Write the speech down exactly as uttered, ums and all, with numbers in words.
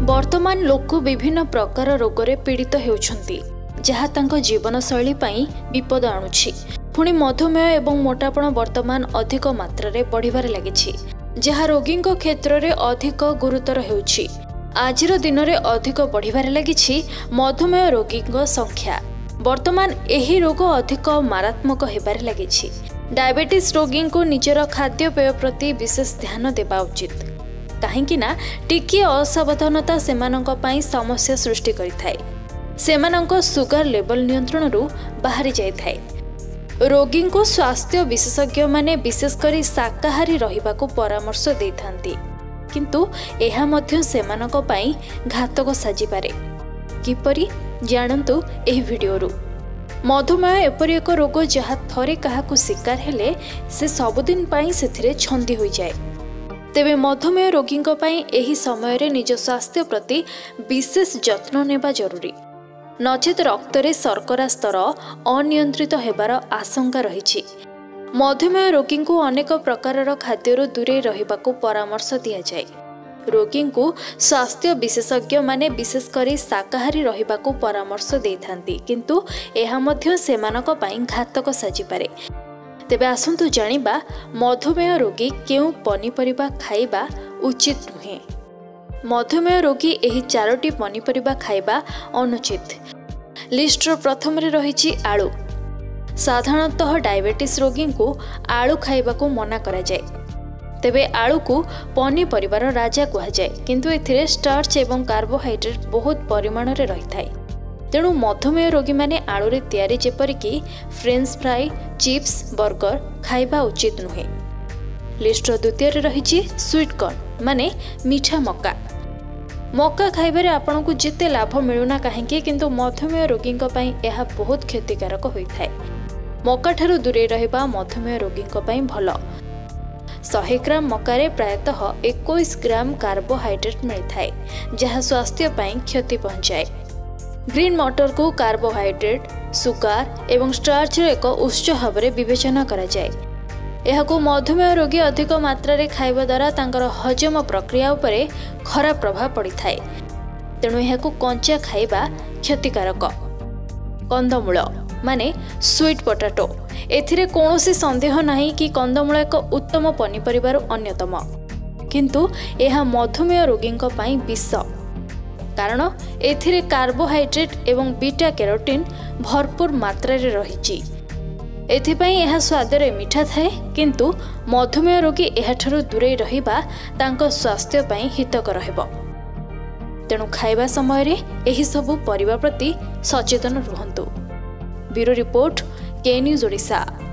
वर्तमान लोक विभिन्न प्रकार रोगरे पीड़ित होउछंती जहाँ तांको जीवनशैली पाई विपद आणुछि। पुणी मधुमेह एवं मोटापण वर्तमान अधिक मात्रा रे बढ़िबार लागिछि जहाँ रोगी क्षेत्र में अधिक गुरुतर होउछि। आजिर दिन में अधिक बढ़िबार लागिछि मधुमेह रोगी संख्या। वर्तमान एही रोग अधिक मारात्मक हेबार लागिछि। डायबिटीज रोगी को निजर खाद्यपेय प्रति विशेष ध्यान देबा उचित कहीं टिके असावधानता सेमानंक पई समस्या सृष्टि करिथाय। सेमानंक सुगर लेवल नियंत्रण रु बाहरी जाइथाय। रोगी को स्वास्थ्य विशेषज्ञ माने विशेषकर शाकाहारी रहिबाकू परामर्श देथांती किंतु एहा मध्य सेमानंक पई घातक साजी पारे। किपरि जानंतु एही वीडियो रु। मधुमेह एपरि एक रोग जहाँ थरे काहाकू शिकार हेले से सबुदिन पई सेथिरे छंदी होई जाए। तेबे मधुमेह रोगी एही समय रे निज स्वास्थ्य प्रति विशेष जत्न नेबा जरूरी, नचेत रक्त रे शर्करा स्तर अनियंत्रित हेबार आशंका रहिछि। मधुमेह रोगी को अनेक प्रकार खाद्य दूरे रहिबाकू परामर्श दिया जाए। रोगी को स्वास्थ्य विशेषज्ञ माने विशेषकर शाकाहारी रहिबाकू परामर्श देथांती किंतु एहा मध्य सेमानक पई घातक साजी पारे। तेबे आसंतु जानिबा मधुमेह रोगी केउ पनीपरिबा खाइबा उचित नुहे। मधुमेह रोगी एही चारोटी पनीपरिबा खाइबा अनुचित। लिस्ट प्रथम रे रहिछि आलू। साधारणतः डायबिटीज रोगी को आलू खाइबा को मना करा जाए। तेबे आलू को पनीपरिबार राजा कहा जाए किंतु एथिरे स्टार्च एवं कार्बोहाइड्रेट बहुत परिमाण रे रहिथाय। तेणु मधुमेह रोगी माने आलू रे तैयारी जेपरिकी फ्रेंच फ्राई, चिप्स, बर्गर खाइबा उचित नुहे। लिस्ट द्वितीय रे रहिछि स्वीट कॉर्न माने मीठा मक्का। मक्का खाइबारे आपन को जिते लाभ मिलुना काहेकि किंतु मधुमेह रोगी पई एहा बहुत क्षतिकारक होइथाय। मक्का ठारू दूरे रहिबा मधुमेह रोगी पई भल। सौ ग्राम मक्कारे प्रायतः इक्कीस ग्राम कार्बोहाइड्रेट मिलथाय जहाँ स्वास्थ्य पई क्षति पहुंचाए। ग्रीन मटर को कार्बोहाइड्रेट, सुगार एवं स्टार्च एक उच्च भाव में विवेचना करा जाए। यहाको मधुमेह रोगी अधिक मात्रा रे खाइबा द्वारा तांकर हजम प्रक्रिया उपरे खराब प्रभाव पड़ी थाए। तेणु यहाको कंचा खाइबा क्षतिकारक। कंदमूल माने स्वीट पोटाटो। एथिरे कौनसी संदेह नहीं कि कंदमूल एक उत्तम पनीपरिबार अन्यतम किंतु यह मधुमेह रोगी पई विष, कारण एथिरे कार्बोहाइड्रेट एवं बीटा कैरोटीन भरपूर मात्रा रे रहिछि। एथिपई यह स्वादरे मीठा थाए किंतु मधुमेह रोगी एहाठारु दूरे रहिबा तांको स्वास्थ्य पई हितकर हेबो। तेणु खाइबा समय रे एही सबु परिबा प्रति सचेतन रुहंतु। Bureau report, K news Odisha.